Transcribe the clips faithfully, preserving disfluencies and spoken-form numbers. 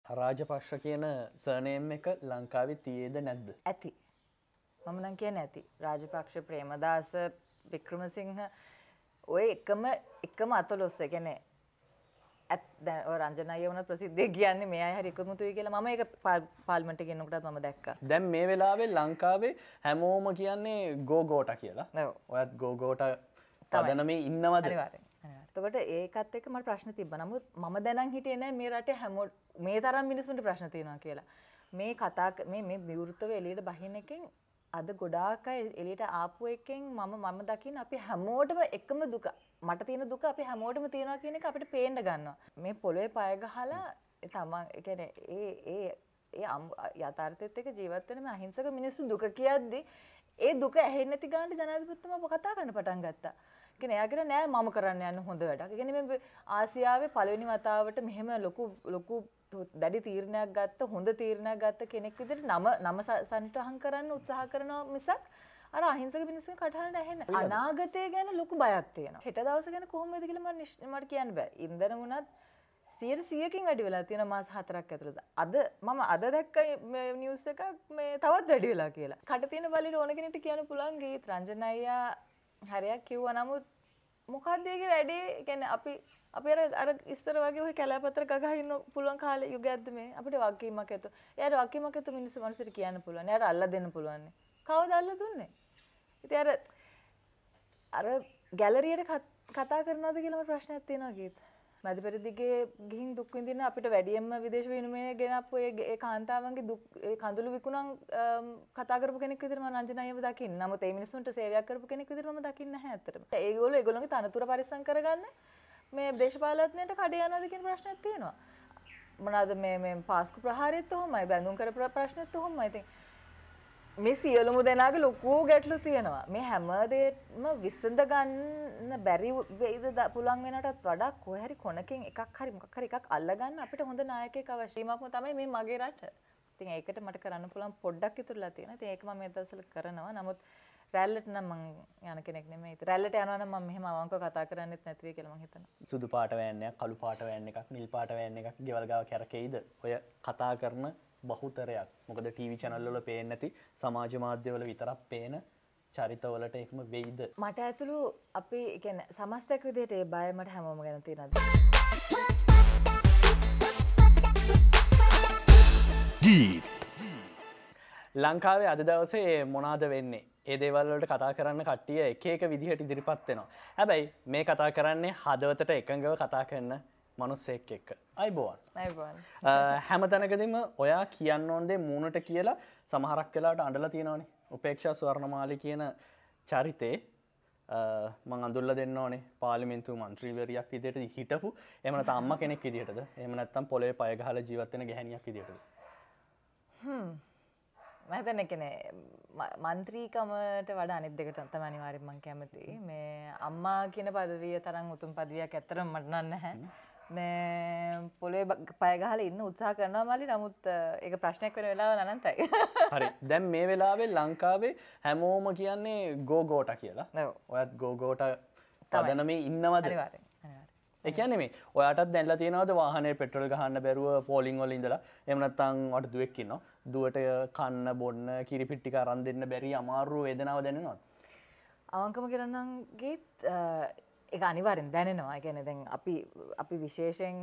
රාජපක්ෂ කියන සර්නේම් එක ලංකාවේ තියේද නැද්ද? ඇති. මම නම් කියන්නේ ඇති. රාජපක්ෂ, ප්‍රේමදාස, වික්‍රමසිංහ ඔය එකම එකම අතලොස්ස. ඒ කියන්නේ ඇත් දැන් ඔය රංජනයිය වුණත් ප්‍රසිද්ධිය කියන්නේ මේ අය හරි එකමුතුයි කියලා මම ඒක පාර්ලිමේන්තු එකේ ඉන්නකොටත් මම දැක්කා. දැන් මේ වෙලාවේ ලංකාවේ හැමෝම කියන්නේ ගෝගෝටා කියලා. ඔව්. ඔයත් ගෝගෝටා පදනමේ ඉන්නවද? අනිවාර්යෙන්. එතකොට ඒකත් එක්ක මට ප්‍රශ්න තිබ්බා. නමුත් මම දැනන් හිටියේ නෑ මේ රටේ හැමෝ මේ තරම් මිනිස්සුන්ට ප්‍රශ්න තියෙනවා කියලා. මේ කතා මේ මේ විවෘතව එළියට බහින එකෙන් අද ගොඩාක් අය එළියට ආපු එකෙන් මම මම දකින්න අපි හැමෝටම එකම දුක. මට තියෙන දුක අපි හැමෝටම තියෙනවා කියන එක අපිට පේන්න ගන්නවා. මේ පොළවේ පය ගහලා තමන් ඒ කියන්නේ ඒ ඒ ඒ යථාර්ථයත් එක්ක ජීවත් වෙන මේ අහිංසක මිනිස්සු දුක කියද්දි ඒ දුක ඇහෙන්නේ නැති ගානට ජනාධිපතිතුමා කතා කරන්න පටන් ගත්තා. කියන්නේ එයා කියන නෑ මම කරන්න යන හොඳ වැඩක්. ඒ කියන්නේ මේ ආසියාවේ පළවෙනි වතාවට මෙහෙම ලොකු ලොකු දැඩි තීරණයක් ගත්ත හොඳ තීරණයක් ගත්ත කෙනෙක් විදිහට නම නම සනිටුහන් කරන්න උත්සාහ කරනවා මිසක් අර අහිංසක මිනිස්සුන් කටහඬ ඇහෙන්නේ නැහැ. අනාගතය ගැන ලොකු බයක් තියෙනවා. හෙට දවස ගැන කොහොමද කියලා මම මට කියන්න බෑ. ඉන්දන වුණත් සියයට සීයකින් වැඩි වෙලා තියෙනවා මාස හතරක් ඇතුළත. අද මම අද දැක්ක නිවුස් එකක් මේ තවත් වැඩි වෙලා කියලා. කට තියෙන බලයට ඕන කෙනෙක්ට කියන්න පුළුවන් ගීත් රංජන අයියා හරියක් කිව්වා. නමුත් මොකක්ද ඒකේ වැඩේ? කියන්නේ අපි අපි අර අර ඉස්තර වගේ ඔය කැලෑපතර ගගහ ඉන්න පුළුවන් කාලේ යුගයක්ද මේ? අපිට වගකීමක් ඇත. එයාට වගකීමක් ඇත මිනිස්සු මනුස්සයට කියන්න පුළුවන්. එයාට අල්ල දෙන්න පුළුවන්. කවුද අල්ල දුන්නේ? ඉතින් අර අර ගැලරියට කතා කරනවද කියලා මට ප්‍රශ්නයක් තියෙනවා ගීත. මැදපෙරදිගේ ගිහින් දුක් විඳින අපිට වැඩියෙන්ම විදේශ විනිමය ගෙනපු ඒ කාන්තාවන්ගේ දුක් ඒ කඳුළු විකුණන් කතා කරපු කෙනෙක් විදිහට මම රංජන අයියව දකින්න. නමුත් ඒ මිනිස්සුන්ට සේවයක් කරපු කෙනෙක් විදිහට මම දකින්නේ නැහැ ඇත්තටම. ඒගොල්ලෝ ඒගොල්ලෝගේ තනතුර පරිස්සම් කරගන්න මේ දේශපාලනඥයන්ට කඩේ යනවාද කියන ප්‍රශ්නයක් තියෙනවා. මොනවාද මේ මේ පාස්කු ප්‍රහාරයත් ඔහොමයි බැඳුම් කරපු ප්‍රශ්නෙත් ඔහොමයි. ඉතින් මේ සියලුම දෙනාගේ ලොකු ගැටලු තියෙනවා. මේ හැම දෙයක්ම විසඳ ගන්න බැරි වෙයිද පුළුවන් වෙනටත් වඩා කොහේ හරි කොනකින් එකක් හරි මොකක් හරි එකක් අල්ල ගන්න අපිට හොඳ නායකයෙක් අවශ්‍යයි. මම තමයි මේ මගේ රට. ඉතින් ඒකට මට කරන්න පුළුවන් පොඩ්ඩක් ඉතුරුලා තියෙනවා. ඉතින් ඒක මම මේ දවස්වල කරනවා. නමුත් රැල්ලට නම් මං යන කෙනෙක් නෙමෙයි. රැල්ලට යනවා නම් මම මෙහෙම අවංකව කතා කරන්නෙත් නැති වෙයි කියලා මං හිතනවා. සුදු පාට වෑන් එකක්, කළු පාට වෑන් එකක්, නිල් පාට වෑන් එකක් ගෙවල් ගාව කැරකෙයිද? ඔය කතා කරන බහුතරයක්. මොකද ටීවී channel වල පේන්නේ නැති සමාජ මාධ්‍ය වල විතරක් පේන චරිතවලට ඒකම වෙයිද? මට ඇතුළු අපි කියන්නේ සමස්තයක් විදිහට ඒ බය මට හැමෝම ගැන තියෙනවා. ගීත් ලංකාවේ අද දවසේ මොනවාද වෙන්නේ? ඒ දේවල් වලට කතා කරන්න කට්ටිය එක එක විදිහට ඉදිරිපත් වෙනවා. හැබැයි මේ කතා කරන්නේ හදවතට එකඟව කතා කරන මනුස්සයෙක් එක්ක. අයිබෝවන්. අයිබෝවන්. හැම තැනකදීම ඔයා කියන්න ඕන දේ මූණට කියලා සමහරක් වෙලාවට අඬලා තියෙනවානේ. උපේක්ෂා ස්වර්ණමාලි කියන චරිතේ මම අඳුල්ලා දෙන්න ඕනේ පාර්ලිමේන්තු මන්ත්‍රීවරියක් විදිහට හිටපු එහෙම නැත්නම් අම්මා කෙනෙක් විදිහටද? එහෙම නැත්නම් පොළවේ පය ගහලා ජීවත් වෙන ගැහණියක් විදිහටද? හ්ම්. මම හිතන්නේ කියන්නේ മന്ത്രിකමට වඩා අනිත් දෙකට තමයි අනිවාර්යෙන් මම කැමතියි. මේ අම්මා කියන පදවිය තරම් උතුම් පදවියක් ඇත්තටම මට නම් නැහැ. මේ පොළවේ පය ගහලා ඉන්න උත්සාහ කරනවා මල්ලි. නමුත් ඒක ප්‍රශ්නයක් වෙන වෙලාව අනන්තයි. හරි. දැන් මේ වෙලාවේ ලංකාවේ හැමෝම කියන්නේ ගෝගෝටා කියලා. ඔව්. ඔයත් ගෝගෝටා පදනමේ ඉන්නවද? අනිවාර්යෙන්. ඒ කියන්නේ මේ ඔයාටත් දැන්ලා තියෙනවද වාහනේ පෙට්‍රල් ගහන්න බැරුව පෝලිං වල ඉඳලා එහෙම නැත්නම් ඔයාට දුවෙක් ඉන්නවා දුවට කන්න බොන්න කිරි පිට්ටික අරන් දෙන්න බැරි අමාරු වේදනාව දැනෙනවද? අවංකම කියනනම් ගීත් ඒක අනිවාර්යෙන් දැනෙනවා. ඒ කියන්නේ දැන් අපි අපි විශේෂයෙන්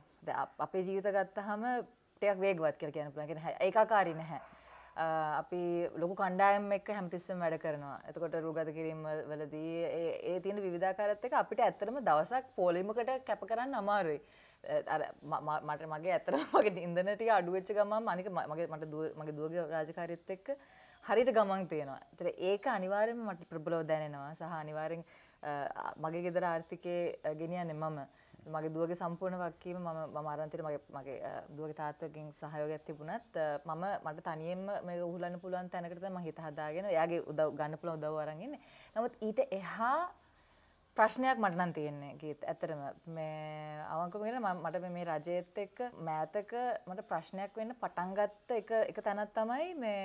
අපේ ජීවිත ගත්තාම ටිකක් වේගවත් කියලා කියන්න පුළුවන්. ඒ කියන්නේ ඒකාකාරී නැහැ. අපි ලොකු කණ්ඩායම් එක්ක හැමතිස්සෙම වැඩ කරනවා. එතකොට රූගත කිරීම වලදී ඒ ඒ තියෙන විවිධාකාරات එක්ක අපිට ඇත්තටම දවසක් පොලිමකට කැප කරන්න අමාරුයි. අර මට මගේ ඇත්තටම මගේ ඉන්ධන ටික අඩු වෙච්ච ගමන් අනික මගේ මට මගේ දුවගේ රාජකාරියත් එක්ක හරියට ගමන් තියෙනවා. ඒතර ඒක අනිවාර්යයෙන්ම මට ප්‍රබලව දැනෙනවා. සහ අනිවාර්යෙන් මගේ ගෙදර ආර්ථිකයේ ගෙනියන්නේ මම. මගේ දුවගේ සම්පූර්ණ වගකීම මම මම අරන් තියෙන මගේ මගේ දුවගේ තාත්තගෙන් සහයෝගයක් තිබුණත් මම මට තනියෙන්ම මේක උහුලන්න පුළුවන් තැනකට තමයි මම හිත හදාගෙන එයාගේ උදව් ගන්න පුළුවන් උදව් අරන් ඉන්නේ. නමුත් ඊට එහා ප්‍රශ්නයක් මට නම් තියෙන්නේ ගීත්. ඇත්තටම මේ අවංකව කියන මට මේ රජයේත් එක්ක මෑතක මට ප්‍රශ්නයක් වෙන්න පටන් ගත්ත එක එක තැනක් තමයි මේ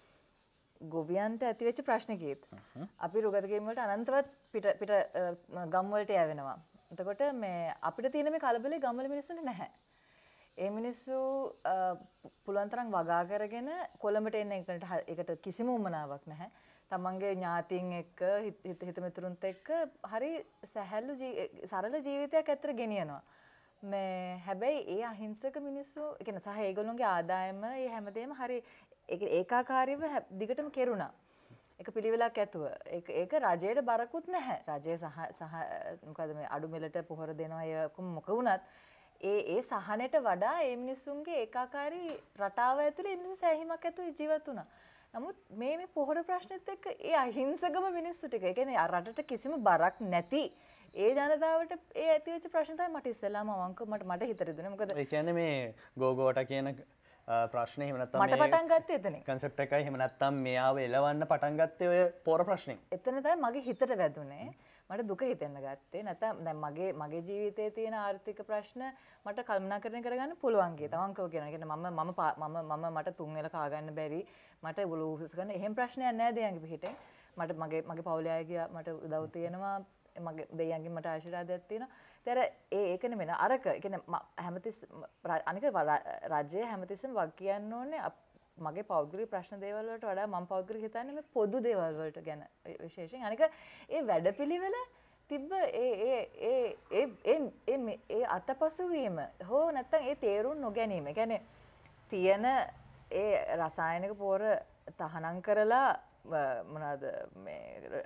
ගොවියන්ට ඇති වෙච්ච ප්‍රශ්න ගීත්. අපි රුගත කිරීම වලට අනන්තවත් පිට පිට ගම් වලට යවෙනවා. එතකොට මේ අපිට තියෙන මේ කලබලේ ගම්වල මිනිස්සුන්ට නැහැ. ඒ මිනිස්සු පුළුවන් තරම් වගා කරගෙන කොළඹට එන්න එකට ඒකට කිසිම උමනාවක් නැහැ. තමන්ගේ ඥාතීන් එක්ක හිත හිත මිතුරුන්ත් එක්ක හරි සැහැල්ලු සරල ජීවිතයක් ඇත්තට ගෙනියනවා. මේ හැබැයි ඒ අහිංසක මිනිස්සු ඒ කියන්නේ සහ ඒගොල්ලෝගේ ආදායම ඒ හැමදේම හරි ඒකාකාරීව දිගටම කෙරුණා. ඒක පිළිවෙලක් ඇතුව. ඒක ඒක රජයට බරකුත් නැහැ. රජය සහ සහ මොකද මේ අඩු මිලට පොහොර දෙනවා ඒ මොක වුණත් ඒ ඒ සහනයට වඩා ඒ මිනිස්සුන්ගේ ඒකාකාරී රටාව ඇතුලේ ඒ මිනිස්සු සෑහීමක් ඇතුව ජීවත් වුණා. නමුත් මේ මේ පොහොර ප්‍රශ්නෙත් එක්ක ඒ අහිංසකම මිනිස්සු ටික ඒ කියන්නේ රටට කිසිම බරක් නැති ඒ ජනතාවට ඒ ඇතිවෙච්ච ප්‍රශ්න තමයි මට ඉස්සෙල්ලාම අවංක මට මට හිතට දුන්නේ. මොකද ඒ කියන්නේ මේ ගෝගෝට කියන ප්‍රශ්නේ එහෙම නැත්නම් මට පටන් ගත්තේ එතනින්. concept එකයි එහෙම නැත්නම් මෙයාව එලවන්න පටන් ගත්තේ ඔය පොර ප්‍රශ්නේ. එතන තමයි මගේ හිතට වැදුනේ. මට දුක හිතෙන්න ගත්තේ. නැත්නම් දැන් මගේ මගේ ජීවිතයේ තියෙන ආර්ථික ප්‍රශ්න මට කල්පනාකරණය කරගන්න පුළුවන් ගේ. තවංකව කියනවා. කියන්නේ මම මම මම මම මට තුන් වෙල කා ගන්න බැරි. මට උළු උසුස් ගන්න එහෙම ප්‍රශ්නයක් නැහැ දෙයන්ගේ පිටින්. මට මගේ මගේ පවුලේ අයගේ මට උදව් තියෙනවා. මගේ දෙයන්ගෙන් මට ආශිර්වාදයක් තියෙනවා. ඒතර ඒ ඒක නෙමෙයි අරක. ඒ කියන්නේ හැමතිස් අනික රජය හැමතිස්සෙම වග කියන්න ඕනේ මගේ පෞද්ගලික ප්‍රශ්න දේවල් වලට වඩා මම පෞද්ගලික හිතන්නේ මේ පොදු දේවල් වලට ගැන විශේෂයෙන්. අනික ඒ වැඩපිළිවෙල තිබ්බ ඒ ඒ ඒ ඒ ඒ ඒ අතපසුවීම හෝ නැත්තම් ඒ තේරුම් නොගැනීම. ඒ කියන්නේ තියෙන ඒ රසායනික පොර තහනම් කරලා මොනවාද මේ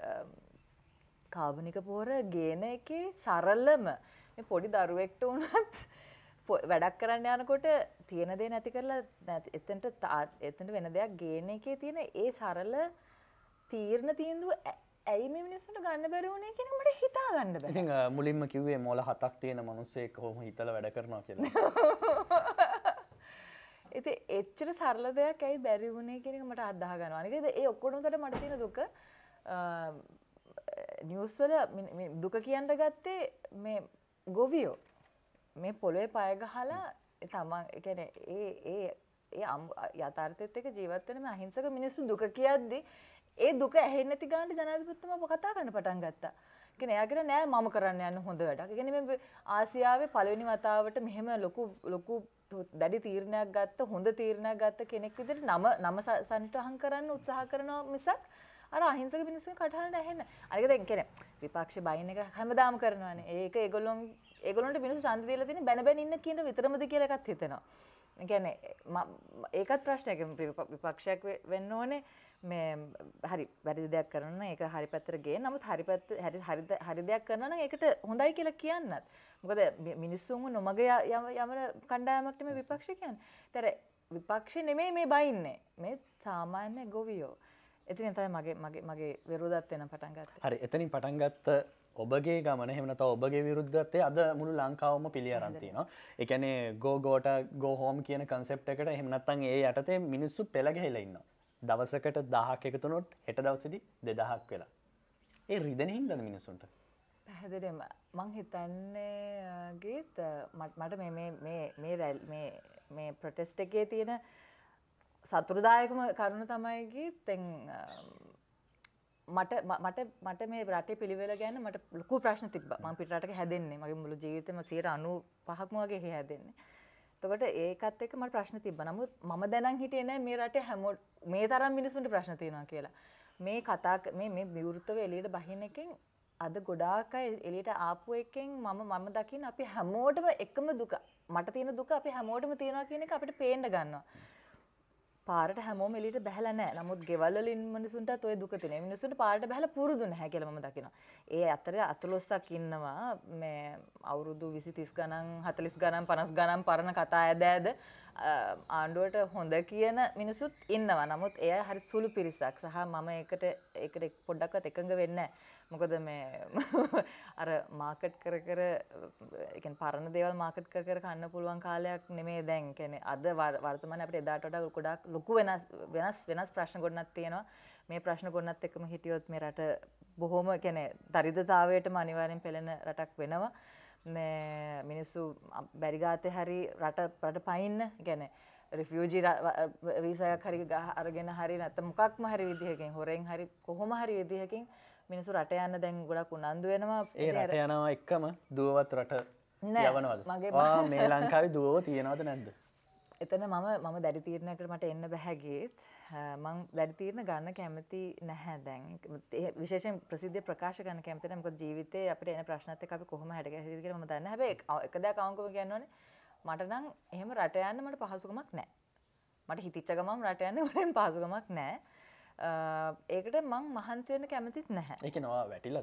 කාබනික පොර ගේන එකේ සරලම මේ පොඩි දරුවෙක්ට වුණත් වැඩක් කරන්න යනකොට තියෙන දේ නැති කරලා එතනට එතනට වෙන දෙයක් ගේන එකේ තියෙන ඒ සරල තීරණ තීන්දුව ඇයි මේ මිනිස්සුන්ට ගන්න බැරි වුනේ කියන එක මට හිතා ගන්න බැහැ. ඉතින් මුලින්ම කිව්වේ මොළ හතක් තියෙන මිනිස්සෙක් කොහොම හිතලා වැඩ කරනවා කියලා. ඉතින් එච්චර සරල දෙයක් ඇයි බැරි වුනේ කියන එක මට අදහා ගන්නවා. අනික ඒ ඔක්කොම උඩට මට තියෙන දුක නිවුස් වල දුක කියන්න ගත්තේ මේ ගොවියෝ මේ පොළොවේ පය ගහලා තමන් ඒ කියන්නේ ඒ ඒ ඒ යථාර්ථයත් එක්ක ජීවත් වෙන මේ අහිංසක මිනිස්සු දුක කියද්දි ඒ දුක ඇහෙන්නේ නැති ගානට ජනාධිපතිතුමා කතා කරන්න පටන් ගත්තා. ඒ කියන්නේ එයා කියන නෑ මම කරන්න යන හොඳ වැඩක්. ඒ කියන්නේ මේ ආසියාවේ පළවෙනි වතාවට මෙහෙම ලොකු ලොකු දැඩි තීරණයක් ගත්ත හොඳ තීරණයක් ගත්ත කෙනෙක් විදිහට නම නම සනිටුහන් කරන්න උත්සාහ කරනවා මිසක් අර අහිංසක මිනිස්සුන් කටහඬ ඇහෙන්න. අනික දැන් කියන්නේ විපක්ෂේ බයින් එක හැමදාම කරනවානේ. ඒක ඒගොල්ලොන් ඒගොල්ලන්ට මිනිස්සු ඡන්ද දීලා තියෙන බැන බැන ඉන්න කියන විතරමද කියලා එකත් හිතෙනවා. ඒ කියන්නේ ඒකත් ප්‍රශ්නයක්. විපක්ෂයක් වෙන්න ඕනේ මේ හරි වැරදි දෙයක් කරනවා නම් ඒක හරි පැත්තට ගේන්න. නමුත් හරි පැත්ත හරි හරි දෙයක් කරනවා නම් ඒකට හොඳයි කියලා කියන්නත්. මොකද මිනිස්සුන්ව නොමග යමන කණ්ඩායමක් නෙමෙයි විපක්ෂ කියන්නේ. ඒතර විපක්ෂේ නෙමෙයි මේ බයින්නේ. මේ සාමාන්‍ය ගොවියෝ. එතනින් තමයි මගේ මගේ මගේ විරෝධත්වය නම් පටන් ගත්තේ. හරි එතනින් පටන් ගත්ත ඔබගේ ගමන එහෙම නැත්නම් ඔබගේ විරුද්ධත්වය අද මුළු ලංකාවම පිළි අරන් තිනවා. ඒ කියන්නේ go goට go home කියන concept එකට එහෙම නැත්නම් ඒ යටතේ මිනිස්සු පෙළ ගැහිලා ඉන්නවා. දවසකට දහයක් එකතු වුණොත් හෙට දවසේදී දෙදහයක් වෙලා. ඒ රිදෙන හින්දාද මිනිස්සුන්ට? පැහැදිලිවම මං හිතන්නේ ගීත් මට මේ මේ මේ මේ මේ මේ ප්‍රොටෙස්ට් එකේ තියෙන සතුරුදායකම කරුණ තමයි ගීතෙන් මට මට මට මේ රටේ පිළිවෙල ගැන මට ලොකු ප්‍රශ්න තිබ්බා. මම පිටරටක හැදෙන්නේ. මගේ මුළු ජීවිතේම සියයට අනූපහක්ම වගේ එහෙ හැදෙන්නේ. එතකොට ඒකත් එක්ක මට ප්‍රශ්න තිබ්බා. නමුත් මම දැනන් හිටියේ නෑ මේ රටේ හැමෝ මේ තරම් මිනිස්සුන්ට ප්‍රශ්න තියෙනවා කියලා. මේ කතා මේ මේ විවෘතව එළියට බහින එකෙන් අද ගොඩාක් අය එළියට ආපු එකෙන් මම මම දකින්න අපි හැමෝටම එකම දුක. මට තියෙන දුක අපි හැමෝටම තියෙනවා කියන එක අපිට පේන්න ගන්නවා. පාරට හැමෝම එළියට බහැලා නැහැ. නමුත් ගෙවල් වල ඉන්න මිනිසුන්ටත් ওই දුක තියෙනවා. මිනිසුන්ට පාරට බහැලා පුරුදු නැහැ කියලා මම දකිනවා. ඒ අතරේ අතලොස්සක් ඉන්නවා මේ අවුරුදු විසි තිස් ගණන් හතලිස් ගණන් පනස් ගණන් පරණ කතා ඇද ඇද ආණ්ඩුවට හොඳ කියන මිනිසුත් ඉන්නවා. නමුත් එය හරි සුළු පිරිසක් සහ මම ඒකට ඒකට පොඩ්ඩක්වත් එකඟ වෙන්නේ නැහැ. මොකද මේ අර මාකට් කර කර ඒ කියන්නේ පරණ දේවල් මාකට් කර කර කන්න පුළුවන් කාලයක් නෙමෙයි දැන්. කියන්නේ අද වර්තමානයේ අපිට එදාට වඩා ගොඩාක් ලොකු වෙනස් වෙනස් වෙනස් ප්‍රශ්න ගොඩනක් තියෙනවා. මේ ප්‍රශ්න ගොඩනත් එක්කම හිටියොත් මේ රට බොහොම කියන්නේ දරිද්‍රතාවයටම අනිවාර්යෙන් පෙළෙන රටක් වෙනවා. මේ මිනිස්සු බැරි ගාතේ හරි රට රට පයින්න කියන්නේ රිෆියුජි වීසා එකක් හරි අරගෙන හරි නැත්නම් මොකක්ම හරි විදිහකින් හොරෙන් හරි කොහොම හරි විදිහකින් මිනිස්සු රට යන්න දැන් ගොඩක් උනන්දු වෙනවා. ඒ රට යනවා එක්කම දුවවත් රට යවනවද? මේ ලංකාවේ දුවෝ තියනවද නැද්ද? එතන මම මම දැඩි තීරණයකට මට එන්න බෑ ගීත්. මම දැඩි තීරණ ගන්න කැමති නැහැ දැන්. විශේෂයෙන් ප්‍රසිද්ධිය ප්‍රකාශ කරන්න කැමති නැහැ. මොකද ජීවිතේ අපිට එන ප්‍රශ්නත් එක්ක අපි කොහොම හැඩගැහෙයිද කියලා මම දන්නේ නැහැ. හැබැයි එක දෙයක් අවංකව කියන්න ඕනේ. මට නම් එහෙම රට යන්න මට පහසුකමක් නැහැ. මට හිතිච්ච ගමන් රට යන්න මට පහසුකමක් නැහැ. ඒකට මං මහන්සි වෙන්න කැමතිත් නැහැ. ඒක නවා වැටිලාද?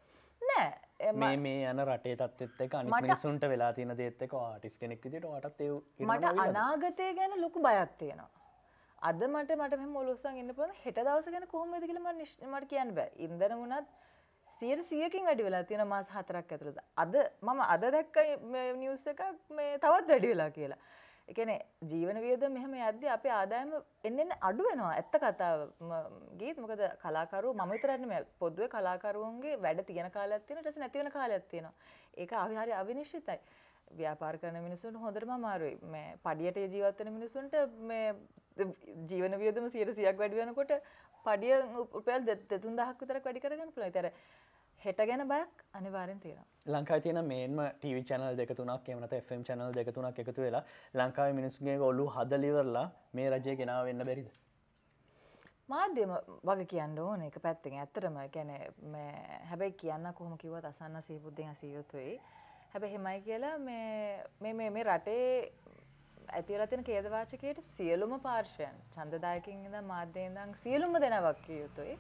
නෑ. මේ මේ යන රටේ තත්ත්වෙත් එක්ක අනිත් මිනිස්සුන්ට වෙලා තියෙන දේත් එක්ක ආටිස්ට් කෙනෙක් විදියට ඔයාටත් ඒ මට අනාගතය ගැන ලොකු බයක් තියෙනවා. අද මට මට මෙහෙම ඔලොස්සන් ඉන්න පුළුවන්. හෙට දවස ගැන කොහොමද කියලා මට මට කියන්න බෑ. ඉන්දන වුණත් සියයට සීයකින් වැඩි වෙලා තියෙනවා මාස හතරක් ඇතුළත. අද මම අද දැක්ක නිවුස් එකක් මේ තවත් වැඩි වෙලා කියලා. ඒ කියන්නේ ජීවන වියදම මෙහෙම යද්දී අපේ ආදායම එන්න එන්න අඩු වෙනවා. ඇත්ත කතාව. ගීත් මොකද කලාකරුවෝ මම විතරක් නෙමෙයි පොදුවේ කලාකරුවන්ගේ වැඩ තියෙන කාලයක් තියෙනවා ඊට පස්සේ නැති වෙන කාලයක් තියෙනවා. ඒක හරි අවිනිශ්චිතයි. ව්‍යාපාර කරන මිනිස්සුන්ට හොඳටම අමාරුයි. මේ පඩියට ජීවත් වෙන මිනිස්සුන්ට මේ ජීවන වියදම සියයට සීයක් වැඩි වෙනකොට පඩිය රුපියල් දෙතුන් දහසක් විතරක් වැඩි කරගන්න පුළුවන්. ඒතර හෙට ගැන බයක් අනිවාර්යෙන් තියෙනවා. ලංකාවේ තියෙන මේන්ම ටීවී channel දෙක තුනක් එහෙම නැත්නම් එෆ් එම් channel දෙක තුනක් එකතු වෙලා ලංකාවේ මිනිස්සුන්ගේ ඔළුව හදලා ඉවරලා මේ රජය ගෙනාව වෙන්න බැරිද? මාධ්‍යම වගේ කියන්න ඕනේ එක පැත්තකින්. ඇත්තටම කියන්නේ මේ හැබැයි කියන්න කොහොම කිව්වත් අසන්න සිහිබුද්ධියෙන් ඇසිය යුතුයි. හැබැයි එහෙමයි කියලා මේ මේ මේ මේ රටේ ඇතිවලා තියෙන ඛේදවාචකයට සියලුම පාර්ශ්වයන් ඡන්දදායකින් ඉඳන් මාධ්‍යයෙන් ඉඳන් සියලුම දෙනා වක්කිය යුතුයි.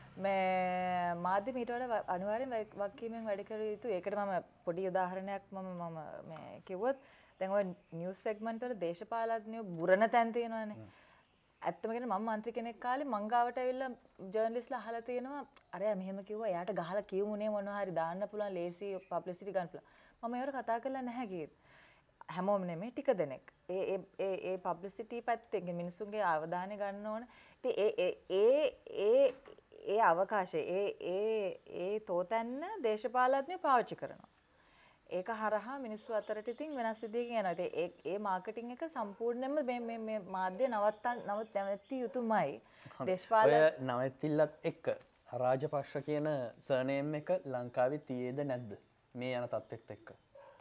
මේ මාධ්‍ය මීට වඩා අනිවාර්යෙන් වක්කීමෙන් වැඩ කර යුතුයි. ඒකට මම පොඩි උදාහරණයක් මම මම මේ කිව්වොත් දැන් ඔය නිවුස් සෙග්මන්ට් වල දේශපාලඥයෝ බුරණ තැන් තියෙනවානේ. ඇත්තම කියන්නේ මම මන්ත්‍රී කෙනෙක් කාලේ මං ගාවට ඇවිල්ලා ජර්නලිස්ට්ලා අහලා තියෙනවා අරයා මෙහෙම කිව්වා එයාට ගහලා කියමුනේ මොනවා හරි දාන්න පුළුවන් ලේසි පබ්ලිසිටි ගන්න පුළුවන්. මම ඒවට කතා කරලා නැහැ ගියේ. හැමෝම නෙමෙයි ටික දෙනෙක්. ඒ ඒ ඒ ඒ පබ්ලිසිටි පැත්තෙන් මිනිස්සුන්ගේ අවධානය ගන්න ඕන. ඉතින් ඒ ඒ ඒ ඒ අවකාශය ඒ ඒ ඒ තෝතැන්න දේශපාලඥයෝ පාවිච්චි කරනවා. ඒක හරහා මිනිස්සු අතරට ඉතින් වෙනස් විදිහකින් යනවා. ඒ ඒ මාකටිං එක සම්පූර්ණයෙන්ම මේ මේ මේ මාධ්‍ය නවත්තන් නවත් නැවැත්තිය යුතුමයි. දේශපාලන ඔය නවැත්තිල්ලත් එක්ක රාජපක්ෂ කියන සර්නේම් එක ලංකාවේ තියේද නැද්ද? මේ යන තත්ත්වෙත් එක්ක.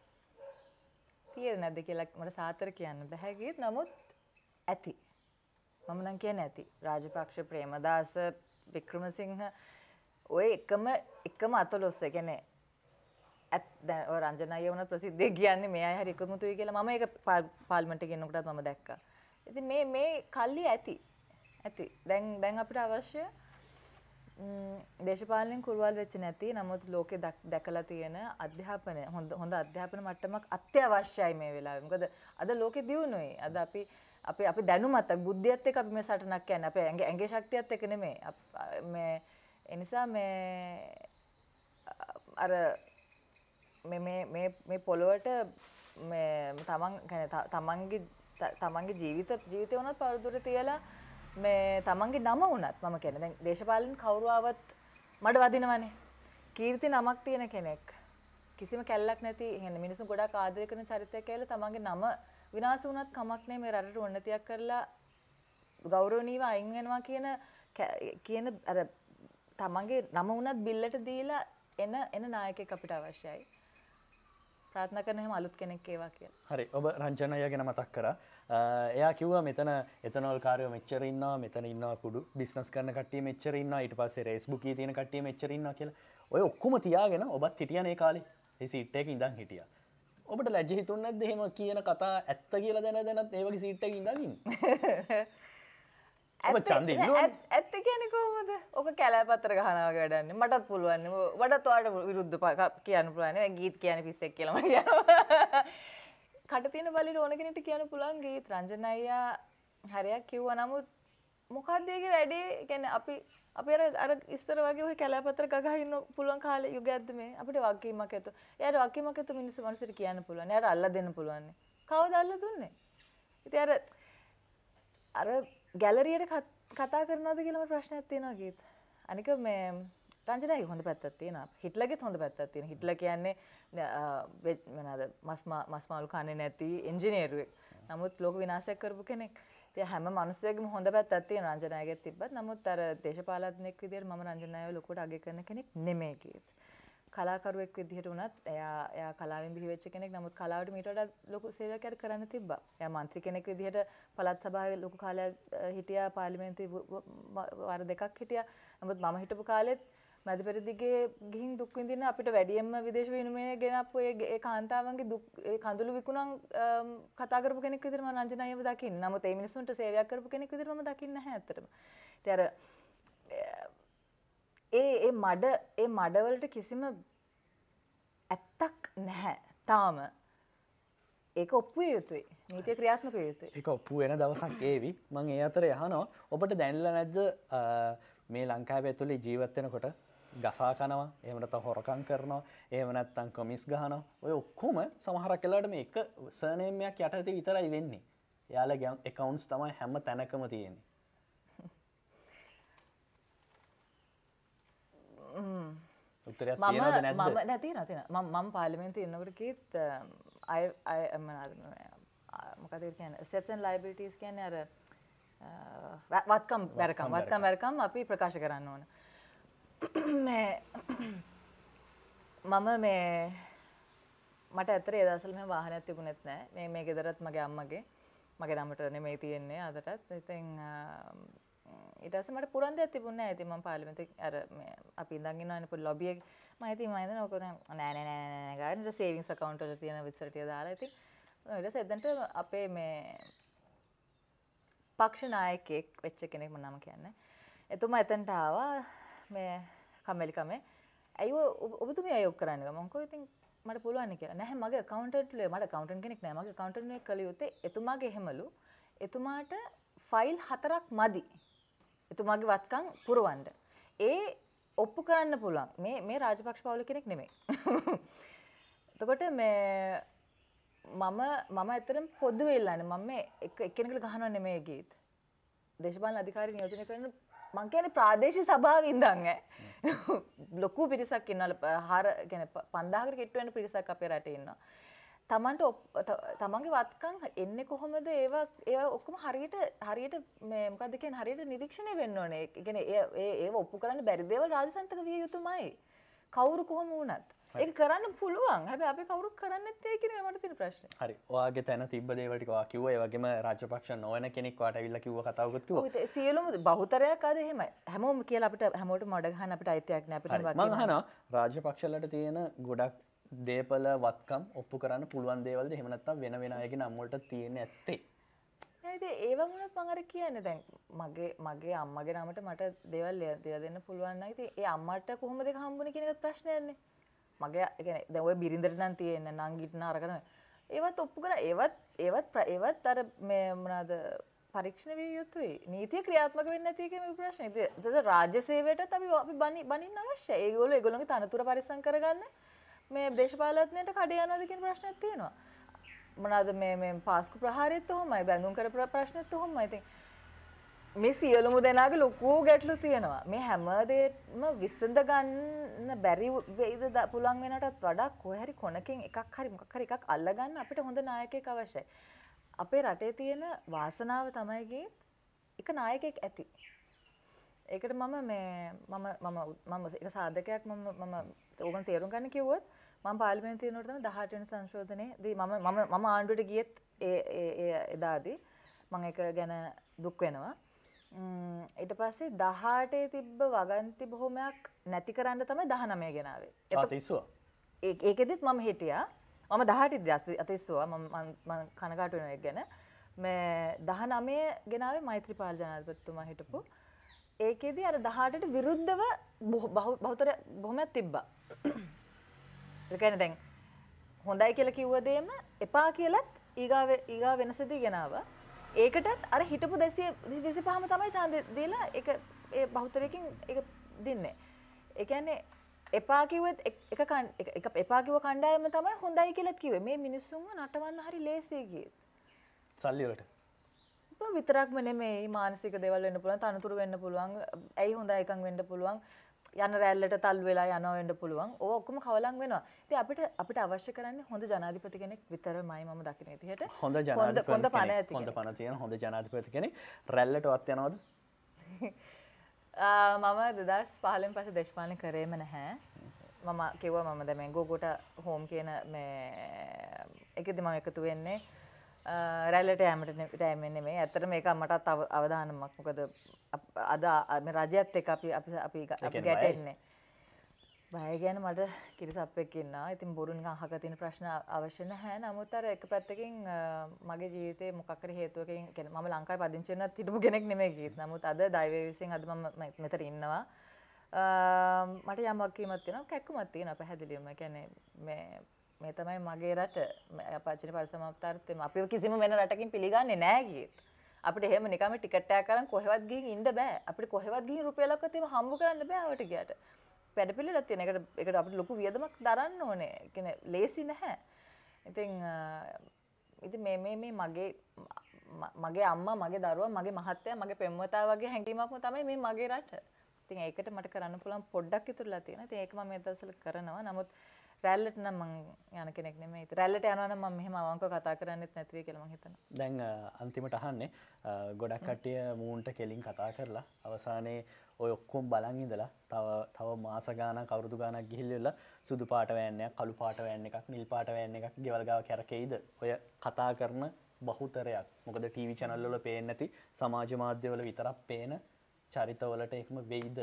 තියේද නැද්ද කියලා මට සාතර කියන්න බෑ ගියත් නමුත් ඇති. මම නම් කියන්නේ ඇති. රාජපක්ෂ ප්‍රේමදාස වික්‍රමසිංහ ඔය එකම එකම අතලොස්ස කියන්නේ ඇත් දැන් ඔය රංජන අයියා වුණත් ප්‍රසිද්ධිය කියන්නේ මේ අය හරි එකමුතුයි කියලා මම ඒක පාර්ලිමේන්තුවට ගෙන්නකොටත් මම දැක්කා. ඉතින් මේ මේ කල්ලි ඇති. ඇති. දැන් දැන් අපිට අවශ්‍ය දේශපාලනෙන් කුරුවල් වෙච්ච නැති නමුත් ලෝකේ දැකලා තියෙන අධ්‍යාපනය හොඳ හොඳ අධ්‍යාපන මට්ටමක් අත්‍යවශ්‍යයි මේ වෙලාවේ. මොකද අද ලෝකෙ දියුණුවයි. අද අපි අපි අපි දැනුමත් අපි බුද්ධියත් එක්ක අපි මේ සටනක් යන්නේ. අපේ ඇඟේ ඇඟේ ශක්තියත් එක්ක නෙමෙයි. මේ ඒ නිසා මේ අර මේ මේ මේ මේ පොළොවට මේ තමන් කියන්නේ තමන්ගේ තමන්ගේ ජීවිත ජීවිතය උනත් පරදුරේ තියලා මේ තමන්ගේ නම වුණත් මම කියන්නේ දැන් දේශපාලන කවුරු ආවත් මඩ වදිනවනේ. කීර්ති නමක් තියෙන කෙනෙක්. කිසිම කැල්ලක් නැති කියන්නේ මිනිස්සු ගොඩාක් ආදරය කරන චරිතයක් කියලා තමන්ගේ නම විනාශ වුණත් කමක් නැහැ මේ රටට උන්නතියක් කරලා ගෞරවණීයව අයින් වෙනවා කියන කියන අර තමන්ගේ නම වුණත් බිල්ලට දීලා එන එන නායකයෙක් අපිට අවශ්‍යයි. ප්‍රාර්ථනා කරන හැම අලුත් කෙනෙක් ඒවා කියලා. හරි ඔබ රංජන අයියා ගැන මතක් කරා. එයා කිව්වා මෙතන එතනෝල් කාර්යෝ මෙච්චර ඉන්නවා මෙතන ඉන්නවා කුඩු බිස්නස් කරන කට්ටිය මෙච්චර ඉන්නවා ඊට පස්සේ රේස්බුක් එකේ තියෙන කට්ටිය මෙච්චර ඉන්නවා කියලා. ඔය ඔක්කොම තියාගෙන ඔබත් හිටියානේ ඒ කාලේ. ඒ සීට් එකේ ඉඳන් හිටියා. ඔබට ලැජ්ජ හිතුන්නේ නැද්ද එහෙම කියන කතා ඇත්ත කියලා දැන දැනත් ඒ වගේ සීට් එකේ ඉඳන් ඉන්නේ? ඔබ ඡන්දෙ ඉන්නවනේ. ඇත්ත කියන්නේ කොහොමද? ඔක කැලෑපත්‍ර ගහනවා වගේ වැඩන්නේ. මටත් පුළුවන්. වඩත් ඔයාලට විරුද්ධ කියන්න පුළුවන්. නේ ගීත් කියන්නේ පිස්සෙක් කියලා මම කියනවා. කට තියෙන බලයට ඕන කෙනෙක්ට කියන්න පුළුවන් ගීත් රංජන අයියා හරියක් කිව්වා. නමුත් මොකක්ද ඒකේ වැඩේ? කියන්නේ අපි අපි අර අර ඉස්තර වගේ ඔය කැලෑපත්‍ර ගගහ ඉන්න පුළුවන් කාලේ යුගයක්ද මේ? අපිට වගකීමක් ඇත. එයාට වගකීමක් ඇත මිනිස්සු මිනිස්සුන්ට කියන්න පුළුවන්. එයාට අල්ල දෙන්න පුළුවන්. කවුද අල්ල දුන්නේ? ඉතින් අර අර ගැලරියට කතා කරනවද කියලා මට ප්‍රශ්නයක් තියෙනවා ගීත්. අනික මේ රංජනයි හොඳ පැත්තක් තියෙනවා. හිට්ලර්ගෙත් හොඳ පැත්තක් තියෙනවා. හිට්ලර් කියන්නේ මොනවාද මස් මස් මාළු කන්නේ නැති ඉංජිනේරුවෙක්. නමුත් ලෝක විනාශයක් කරපු කෙනෙක්. ඉතින් හැම මිනිස්සෙකම හොඳ පැත්තක් තියෙනවා රංජනයිගෙත් තිබ්බත්. නමුත් අර දේශපාලඥෙක් විදියට මම රංජනයිව ලොකුවට අගය කරන කෙනෙක් නෙමෙයි ගීත්. කලාකරුවෙක් විදිහට වුණත් එයා එයා කලාවෙන් බිහි වෙච්ච කෙනෙක්. නමුත් කලාවට මීට වඩා ලොකු සේවයක් කරන්න තිබ්බා. එයා මන්ත්‍රී කෙනෙක් විදිහට පළාත් සභාවේ ලොකු කාලයක් හිටියා. පාර්ලිමේන්තුවේ වාර දෙකක් හිටියා. නමුත් මම හිටපු කාලෙත් මැද පෙරදිගේ ගිහින් දුක් විඳින අපිට වැඩියෙන්ම විදේශ විනිමය ගෙනපු ඒ කාන්තාවන්ගේ දුක් ඒ කඳුළු විකුණන් කතා කරපු කෙනෙක් විදිහට මම රංජනයව දකින්න. නමුත් ඒ මිනිස්සුන්ට සේවයක් කරපු කෙනෙක් විදිහට මම දකින්නේ නැහැ ඇත්තටම. ඉතින් අර ඒ ඒ මඩ ඒ මඩවලට කිසිම ඇත්තක් නැහැ තාම. ඒක ඔප්පු විය යුතුයි. නීතිය ක්‍රියාත්මක විය යුතුයි. ඒක ඔප්පු වෙන දවසක් ඒවි. මම ඒ අතරේ අහනවා ඔබට දැනෙලා නැද්ද මේ ලංකාවේ ඇතුලේ ජීවත් වෙනකොට ගසා කනවා, එහෙම නැත්නම් හොරකම් කරනවා, එහෙම නැත්නම් කොමිස් ගහනවා. ඔය ඔක්කොම සමහරක් වෙලාවට මේ එක සර්නේම් එකක් යටතේ විතරයි වෙන්නේ. එයාලගේ accounts තමයි හැම තැනකම තියෙන්නේ. උත්තරයක් තියෙනවද නැද්ද? මම නැති තියෙනවා තියෙනවා. මම මම පාර්ලිමේන්තුවේ ඉන්නකොට කීත් අය අය මොකද කියන්නේ assets and liabilities කියන්නේ අර වත්කම් වැරකම් වත්කම් වැරකම් අපි ප්‍රකාශ කරන්න ඕන. මේ මම මේ මට ඇත්තට ඒ දවස්වල මෙහෙම වාහනයක් තිබුණෙත් නැහැ. මේ මේ ගෙදරත් මගේ අම්මගේ මගේ නමට නෙමෙයි තියෙන්නේ අදටත්. ඉතින් ඊට පස්සේ මට පුරන් දෙයක් තිබුණේ නැහැ. ඉතින් මම පාර්ලිමේන්තුවේ අර මේ අපි ඉඳන් ඉන්නවනේ පොඩි ලොබි එක. මම ඉතින් මම ඉඳන් ඔක නෑ නෑ නෑ නෑ ගාන සේවිංස් account වල තියෙන විතර ටික දාලා ඉතින් ඊට පස්සේ එතනට අපේ මේ පක්ෂ නායකයෙක් වෙච්ච කෙනෙක් මම නම කියන්නේ. එතුමා එතනට ආවා මේ කම්මැලිකමේ. ඇයි ඔබතුමිය අයෝක් කරන්නේ? මම කිව්වා ඉතින් මට පුළුවන් කියලා. නැහැ මගේ accountant ලේ මට accountant කෙනෙක් නැහැ. මගේ accountant එක කළ යුත්තේ එතුමාගේ එහෙමලු. එතුමාට ෆයිල් හතරක් මදි. එතුමාගේ වත්කම් පුරවන්න. ඒ ඔප්පු කරන්න පුළුවන්. මේ මේ රාජපක්ෂ පවුල කෙනෙක් නෙමෙයි. එතකොට මේ මම මම ඇත්තටම පොදුවේ ඉල්ලන්නේ මම මේ එක්කෙනෙකුට ගහනව නෙමෙයි ගීත්. දේශපාලන අධිකාරී නියෝජනය කරන මං කියන්නේ ප්‍රාදේශීය සභාවේ ඉඳන් ඈ. ලොකු පිරිසක් ඉන්නවා. හාර කියන්නේ පන්දාහකට කිට්ටු වෙන පිරිසක් අපේ රටේ ඉන්නවා. තමන්ට තමන්ගේ වත්කම් එන්නේ කොහොමද? ඒවා ඒවා ඔක්කොම හරියට හරියට මේ මොකද්ද කියන්නේ හරියට නිරීක්ෂණය වෙන්න ඕනේ. ඒ කියන්නේ ඒ ඒව ඔප්පු කරන්න බැරි දේවල් රාජසන්තක විය යුතුමයි. කවුරු කොහොම වුණත්. ඒක කරන්න පුළුවන්. හැබැයි අපි කවුරුත් කරන්නේ නැත්තේ කියන එක මට තියෙන ප්‍රශ්නේ. හරි. ඔයාගේ තැන තිබ්බ දේවල් ටික ඔයා කිව්වා. ඒ වගේම රාජපක්ෂ නොවන කෙනෙක් ඔයාට ඇවිල්ලා කිව්ව කතාවකුත් කිව්වා. ඔව් ඒ සියලුම බහුතරයක් අද එහෙමයි. හැමෝම කියලා අපිට හැමෝටම මඩ ගහන්න අපිට අයිතියක් නැහැ. අපිට වගේ. මම අහනවා රාජපක්ෂලට තියෙන ගොඩක් දේපල වත්කම් ඔප්පු කරන්න පුළුවන් දේවල්ද එහෙම නැත්නම් වෙන වෙන අයගේ නම් වලට තියෙන්නේ ඇත්තේ? නෑ ඉතින් ඒව වුණත් මම අර කියන්නේ දැන් මගේ මගේ අම්මගේ නමට මට දේවල් ලියලා දෙන්න පුළුවන් නම් ඉතින් ඒ අම්මට කොහොමද ඒක හම්බුනේ කියන එකත් ප්‍රශ්නයක් නේ. මගේ කියන්නේ දැන් ඔය බිරිඳට නම් තියෙන නංගිට න අරගෙන ඒවත් ඔප්පු කරා ඒවත් ඒවත් ඒවත් අර මේ මොනවාද පරීක්ෂණ විය යුතුයි. නීතිය ක්‍රියාත්මක වෙන්නේ නැති එකේ මේ ප්‍රශ්නේ. ඒක රාජ්‍ය සේවයටත් අපි අපි බනින්න අවශ්‍යයි. ඒගොල්ලෝ ඒගොල්ලෝගේ තනතුර පරිස්සම් කරගන්න මේ දේශපාලනඥයන්ට කඩේ යනවාද කියන ප්‍රශ්නයක් තියෙනවා. මොනවාද මේ මේ පාස්කු ප්‍රහාරයත් උහුමයි බැඳුම් කර ප්‍රශ්නෙත් උහුමයි. ඉතින් මේ සියලුම දෙනාගේ ලොකු ගැටලු තියෙනවා. මේ හැම දෙයක්ම විසඳ ගන්න බැරි වෙයිද පුළුවන් වෙනටත් වඩා කොහේ හරි කොනකින් එකක් හරි මොකක් හරි එකක් අල්ල ගන්න අපිට හොඳ නායකයෙක් අවශ්‍යයි. අපේ රටේ තියෙන වාසනාව තමයි ගීත් එක නායකයෙක් ඇති. ඒකට මම මේ මම මම මම එක සාධකයක් මම මම ඕගොල්ලෝ තේරුම් ගන්න කිව්වොත් මම පාර්ලිමේන්තුවේ යනකොට තමයි දහඅට වෙනි සංශෝධනයේදී මම මම මම ආණ්ඩුවට ගියෙත් ඒ ඒ එදාදී මම ඒක ගැන දුක් වෙනවා. ඊට පස්සේ දහඅටේ තිබ්බ වගන්ති බොහොමයක් නැති කරන්න තමයි දහනවය ගෙනාවේ. අතිස්සුවා. ඒ ඒකෙදිත් මම හිටියා. මම දහඅටෙදි අතිස්සුවා මම මම කනගාටු වෙනවා ඒක ගැන. මේ දහනවය ගෙනාවේ මෛත්‍රීපාල ජනාධිපතිතුමා හිටපු. ඒකෙදි අර දහඅටට විරුද්ධව බහුතර බොහොමයක් තිබ්බා. ඒ කියන්නේ දැන් හොඳයි කියලා කිව්ව දෙයම එපා කියලත් ඊගාව ඊගා වෙනසදී ගෙනාවා. ඒකටත් අර හිටපු දෙසිය විසිපහම තමයි ඡන්දය දීලා ඒක ඒ බහුතරයකින් ඒක දෙන්නේ. ඒ කියන්නේ එපා කිව්වෙත් එක එක එපා කිව්ව කණ්ඩායම තමයි හොඳයි කියලාත් කිව්වේ. මේ මිනිස්සුන්ව නටවන්න හරි ලේසියි කියේ. සල්ලි වලට. බ විතරක්ම නෙමෙයි මානසික දේවල් වෙන්න පුළුවන්, තනතුරු වෙන්න පුළුවන්, ඇයි හොඳයි එකක් වෙන්න පුළුවන්. යන රැල්ලට තල් වෙලා යනවා වෙන්න පුළුවන්. ඕව ඔක්කොම කවලම් වෙනවා. ඉතින් අපිට අපිට අවශ්‍ය කරන්නේ හොඳ ජනාධිපති කෙනෙක් විතරමයි මම දකින විදිහට. හොඳ ජනාධිපති කෙනෙක්. හොඳ පණ තියෙන හොඳ ජනාධිපති කෙනෙක්. රැල්ලටවත් යනවද? මම දෙදාස් පහළෙන් පස්සේ දේශපාලනය කරේම නැහැ. මම කිව්වා මම දැන් මේ ගෝගෝට හෝම් කියන මේ එකෙදි මම එකතු වෙන්නේ රැල්ලට යෑමට යෑමෙන් නෙමෙයි. ඇත්තට මේක මටත් අවදානමක්. මොකද අද මේ රජයත් එක්ක අපි අපි අපි අපි ගැටෙන්නේ. බය ගැන මට කිරිසප්පෙක් ඉන්නවා. ඉතින් බොරු නිකන් අහක තියෙන ප්‍රශ්න අවශ්‍ය නැහැ. නමුත් අර එක පැත්තකින් මගේ ජීවිතේ මොකක් හරි හේතුවකින් කියන්නේ මම ලංකාවේ පදිංචි වෙන්නත් හිටපු කෙනෙක් නෙමෙයි කීත්. නමුත් අද දෛවයේ විසින් අද මම මෙතන ඉන්නවා. මට යමක් කීමක් තියෙනවා. කැක්කුමක් තියෙනවා පැහැදිලිවම. කියන්නේ මේ මේ තමයි මගේ රට. අපච්චිනේ පරිසමාප්තාර්ථය. අපිව කිසිම වෙන රටකින් පිළිගන්නේ නැහැ කීත්. අපිට එහෙම නිකම්ම ටිකට් එකක් අරන් කොහෙවත් ගිහින් ඉන්න බෑ. අපිට කොහෙවත් ගිහින් රුපියලක්වත් එහෙම හම්බ කරන්න බෑ ආවට ගියාට. වැඩ පිළිවෙලක් තියෙන. ඒකට ඒකට අපිට ලොකු වියදමක් දරන්න ඕනේ. ඒ කියන්නේ ලේසි නැහැ. ඉතින් ඉතින් මේ මේ මේ මගේ මගේ අම්මා, මගේ දරුවා, මගේ මහත්තයා, මගේ පෙම්වතා වගේ හැඟීමක්ම තමයි මේ මගේ රට. ඉතින් ඒකට මට කරන්න පුළුවන් පොඩ්ඩක් ඉතුරුලා තියෙනවා. ඉතින් ඒක මම මේ දවස්වල කරනවා. නමුත් රැල්ලට නම් මං යන කෙනෙක් නෙමෙයි. රැල්ලට යනවා නම් මම මෙහෙම අවංකව කතා කරන්නෙත් නැති වෙයි කියලා මං හිතනවා. දැන් අන්තිමට අහන්නේ ගොඩක් කට්ටිය මූන්ට කෙලින් කතා කරලා අවසානයේ ඔය ඔක්කොම බලන් ඉඳලා තව තව මාස ගාණක් අවුරුදු ගාණක් ගිහිල්ලා සුදු පාට වෑන් එකක්, කළු පාට වෑන් එකක්, නිල් පාට වෑන් එකක් ගෙවල් ගාව කැරකෙයිද? ඔය කතා කරන බහුතරයක්. මොකද ටීවී channel වල පේන්නේ නැති සමාජ මාධ්‍ය වල විතරක් පේන චරිතවලට එකම වෙයිද?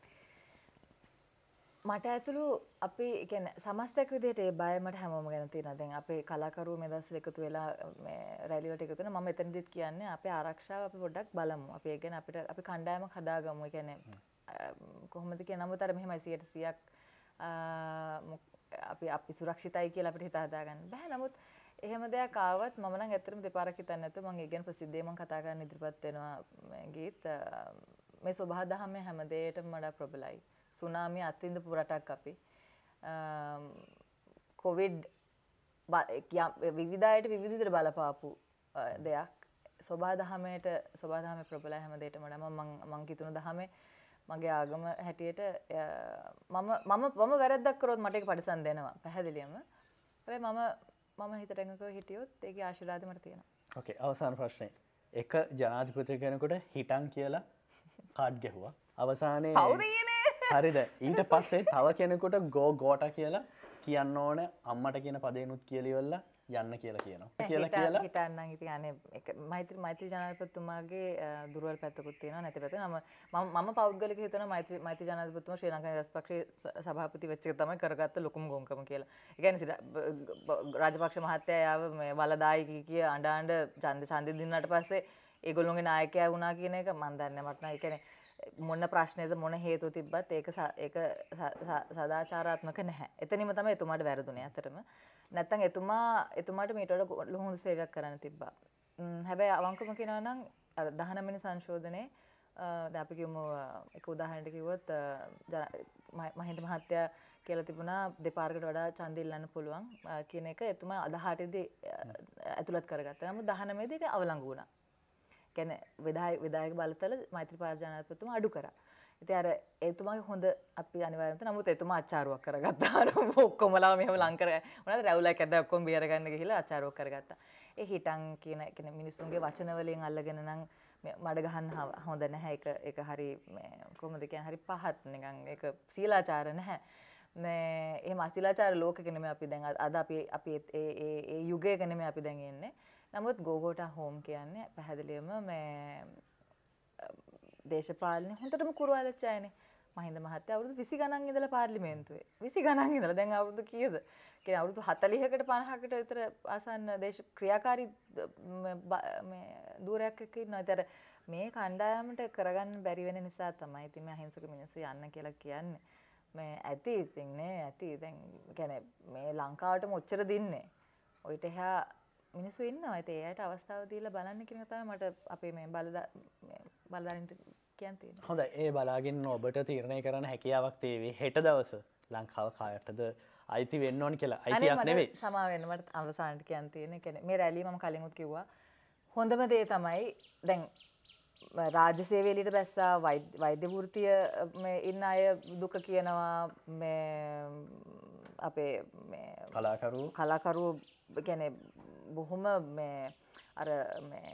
මට ඇතුළු අපි කියන්නේ සමස්තයක් විදිහට ඒ බය මට හැමෝම ගැන තියෙනවා. දැන් අපේ කලාකරුවෝ මේ දවස්වල එකතු වෙලා මේ රැලි වලට එකතු වෙනවා. මම එතනදිත් කියන්නේ අපේ ආරක්ෂාව අපි පොඩ්ඩක් බලමු. අපි ඒ කියන්නේ අපිට අපි කණ්ඩායමක් හදාගමු. ඒ කියන්නේ කොහොමද කියන නමුත් අර මෙහෙමයි සියයට සීයක් අපි අපි සුරක්ෂිතයි කියලා අපිට හිත හදාගන්න බෑ. නමුත් එහෙම දෙයක් ආවත් මම නම් ඇත්තටම දෙපාරක් හිතන්නේ නැතුව මම ඒ ගැන ප්‍රසිද්ධියෙන් මම කතා කරන්න ඉදිරිපත් වෙනවා. ගීත් මේ සබහා දහමේ හැම දෙයකටම වඩා ප්‍රබලයි. සුනාමිය අත්විඳපු රටක් අපි. කොවිඩ් විවිධ අයට විවිධ විදිහට බලපාපු දෙයක්. සබහා දහමේට සබහා දහමේ ප්‍රබලයි හැම දෙයකටම වඩා මම මං කිතුණු දහමේ මගේ ආගම හැටියට මම මම මම වැරද්දක් කරොත් මට ඒක පරිසම් දෙනවා පැහැදිලියම. හැබැයි මම මම හිතට එකඟව හිටියොත් ඒකේ ආශිර්වාදය මට තියෙනවා. ඕකේ අවසාන ප්‍රශ්නේ. එක ජනාධිපති කෙනෙකුට හිටන් කියලා කාඩ් ගැහුවා. අවසානයේ කවුද කියන්නේ? හරිද? ඊට පස්සේ තව කෙනෙකුට ගෝ ගෝටා කියලා කියන්න ඕන අම්මට කියන පදේනුත් කියලා ඉවරලා යන්න කියලා කියනවා. කියලා කියලා හිටන්නම් ඉතින් අනේ මෛත්‍රී මෛත්‍රී ජනාධිපතිතුමාගේ දුර්වල පැත්තකුත් තියෙනවා නැති පැත්ත. මම මම පෞද්ගලික හිතනවා මෛත්‍රී මෛත්‍රී ජනාධිපතිතුමා ශ්‍රී ලංකා නිදහස් සභාපති වෙච්ච එක තමයි කරගත්ත ලොකුම ගොංකම කියලා. ඒ කියන්නේ රාජපක්ෂ මහත්තයා යාව මේ වලදායි කිය අඬ අඬ ඡන්ද ඡන්ද දින්නාට පස්සේ ඒගොල්ලෝගේ නායකයා වුණා කියන එක මම දන්නේ මට නෑ. ඒ කියන්නේ මොන ප්‍රශ්නේද මොන හේතුව තිබ්බත් ඒක ඒක සදාචාරාත්මක නැහැ. එතනින්ම තමයි එතුමාට වැරදුනේ අතරම. නැත්තම් එතුමා එතුමාට මීට වඩා ලොහොඳ සේවයක් කරන්න තිබ්බා. හැබැයි අවංකවම කියනවා නම් අර දහනව වෙනි සංශෝධනයේ දැන් අපි කියමු එක උදාහරණයක් කිව්වොත් මහින්ද මහත්තයා කියලා තිබුණා දෙපාරකට වඩා ඡන්ද ඉල්ලන්න පුළුවන් කියන එක එතුමා අදහටදී ඇතුළත් කරගත්තා. නමුත් දහනව දී ඒක අවලංගු වුණා. කියන්නේ විධායක විධායක බලතල මෛත්‍රීපාල ජනාධිපතිතුමා අඩු කරා. ඉතින් අර එතුමාගේ හොඳ අපි අනිවාර්යයෙන්ම තමයි නමුත් එතුමා අච්චාරුවක් කරගත්තා. අර ඔක්කොමලා මෙහෙම ලං කර මොනවද රැවුලක් ඇද්දා ඔක්කොම බියර ගන්න ගිහිල්ලා අච්චාරුවක් කරගත්තා. ඒ හිටන් කියන කියන්නේ මිනිස්සුන්ගේ වචන වලින් අල්ලගෙන නම් මඩ ගහන්න හොඳ නැහැ. ඒක ඒක හරි මේ කොහොමද කියන්නේ හරි පහත් නිකන් ඒක සීලාචාර නැහැ. මේ එහෙම අසීලාචාර ලෝකෙක නෙමෙයි අපි දැන් අද අපි අපි ඒ ඒ ඒ යුගයක නෙමෙයි අපි දැන් ඉන්නේ. නමුත් ගෝගෝටා හෝම් කියන්නේ පැහැදිලිවම මේ දේශපාලනේ හොඳටම කුරුවලච්ච අයනේ. මහින්ද මහත්තයා අවුරුදු විසි ගණන් ඉඳලා පාර්ලිමේන්තුවේ. විසි ගණන් ඉඳලා දැන් අවුරුදු කීයද? කියන්නේ අවුරුදු හතළිහකට පනහකට විතර ආසන්න දේශ ක්‍රියාකාරී මේ දූරයක් එක්ක ඉන්නවා. ඒතර මේ කණ්ඩායමට කරගන්න බැරි වෙන නිසා තමයි ඉතින් මේ අහිංසක මිනිස්සු යන්න කියලා කියන්නේ. මේ ඇති ඉතින් නේ ඇති දැන් කියන්නේ මේ ලංකාවටම ඔච්චර දින්නේ. ඔයිට එහා මිනිස්සු ඉන්නවා. ඒත් ඒ අයට අවස්ථාව දීලා බලන්න කියන එක තමයි මට අපේ මේ බලදා බලදාරින්ට කියන්න තියෙන්නේ. හොඳයි. ඒ බලාගෙන ඔබට තීරණය කරන්න හැකියාවක් තේවි. හෙට දවස ලංකාව කායටද අයිති වෙන්න ඕන කියලා. අයිතියක් නෙවෙයි. සමා වෙන්න මට අවසානට කියන්න තියෙන්නේ. කියන්නේ මේ රැළිය මම කලින්ුත් කිව්වා. හොඳම දේ තමයි දැන් රාජ්‍ය සේවය එළියට බැස්සා වෛද්‍ය වෘත්තිය මේ ඉන්න අය දුක කියනවා මේ අපේ මේ කලාකරුවෝ කලාකරුවෝ කියන්නේ බොහොම මේ අර මේ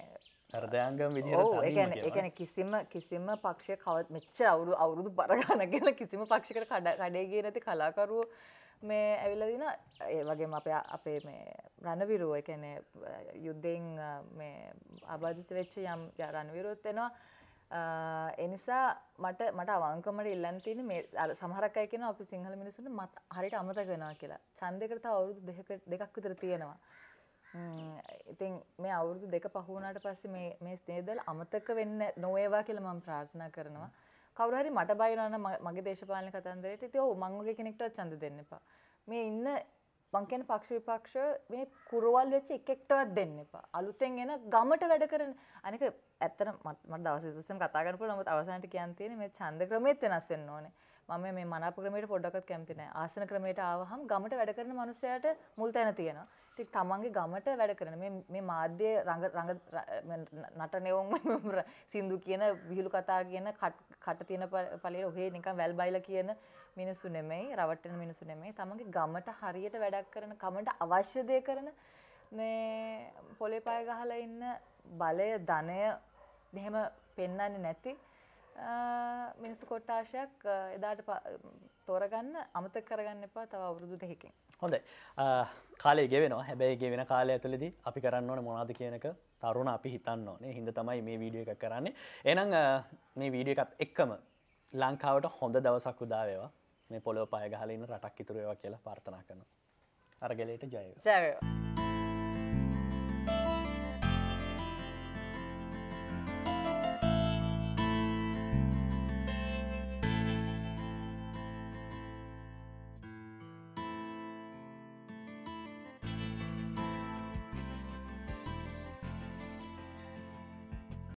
හෘදයාංගම විදිහට ඔව් ඒ තනීම කියන්නේ ඒ කියනවා. කියන්නේ කිසිම කිසිම පක්ෂයක් කවත් මෙච්චර අවුරුදු අවුරුදු බර ගණන් කියලා කිසිම පක්ෂයකට කඩ කඩේ ගියේ නැති කලාකරුවෝ මේ ඇවිල්ලා දිනා ඒ වගේම අපේ අපේ මේ රණවිරුවෝ ඒ කියන්නේ යුද්ධයෙන් මේ ආබාධිත වෙච්ච යම් රණවිරුවෝත් වෙනවා. ඒ නිසා මට මට අවංකවම ඉල්ලන්න තියෙන්නේ මේ අර සමහරක් අය කියනවා අපි සිංහල මිනිස්සුන්ට මත හරියට අමතක වෙනවා කියලා. ඡන්දයකට තව අවුරුදු දෙකක දෙකක් විතර තියෙනවා. ඉතින් මේ අවුරුදු දෙක පහ වුණාට පස්සේ මේ මේ ස්නේහදල අමතක වෙන්න නොවේවා කියලා මම ප්‍රාර්ථනා කරනවා. කවුරු හරි මට බයිනවා නම් මගේ දේශපාලන කතන්දරයට ඉතින් ඔව් මං වගේ කෙනෙක්ටවත් ඡන්ද දෙන්න එපා. මේ ඉන්න මං කියන්නේ පක්ෂ විපක්ෂ මේ කුරවල් වෙච්ච එක එකටවත් දෙන්න එපා. අලුතෙන් එන ගමට වැඩ කරන අනික ඇත්තට මට දවස් විස්සෙම කතා කරන්න පුළුවන්. නමුත් අවසානට කියන්න තියෙන්නේ මේ ඡන්ද ක්‍රමෙත් වෙනස් වෙන්න ඕනේ. මම මේ මනාප ක්‍රමයට පොඩ්ඩක්වත් කැමති නැහැ. ආසන ක්‍රමයට ආවහම ගමට වැඩ කරන මනුස්සයාට මුල් තැන තියෙනවා. ඉතින් තමන්ගේ ගමට වැඩ කරන මේ මේ මාධ්‍ය රංග රංග නටනෙවුම් සින්දු කියන විහිළු කතා කියන කට තියෙන පළියට ඔහේ නිකන් වැල් බයිලා කියන මිනිස්සු නෙමෙයි, රවට්ටන මිනිස්සු නෙමෙයි. තමන්ගේ ගමට හරියට වැඩක් කරන, කමට අවශ්‍ය දේ කරන මේ පොලේ පය ගහලා ඉන්න බලය, ධනය මෙහෙම පෙන්වන්නේ නැති මිනිස්සු කොට්ටාශයක් එදාට තෝරගන්න අමතක කරගන්න එපා තව අවුරුදු දෙකකින්. හොඳයි. කාලය ගෙවෙනවා. හැබැයි ගෙවෙන කාලය ඇතුළතදී අපි කරන්න ඕනේ මොනවද කියන එක තරුණ අපි හිතන්න ඕනේ. හින්දා තමයි මේ වීඩියෝ එක කරන්නේ. එහෙනම් මේ වීඩියෝ එකත් එක්කම ලංකාවට හොඳ දවසක් උදා වේවා. මේ පොළොව පය ගහලා ඉන්න රටක් ඉතුරු වේවා කියලා ප්‍රාර්ථනා කරනවා. අරගලයට ජය වේවා. ජය වේවා.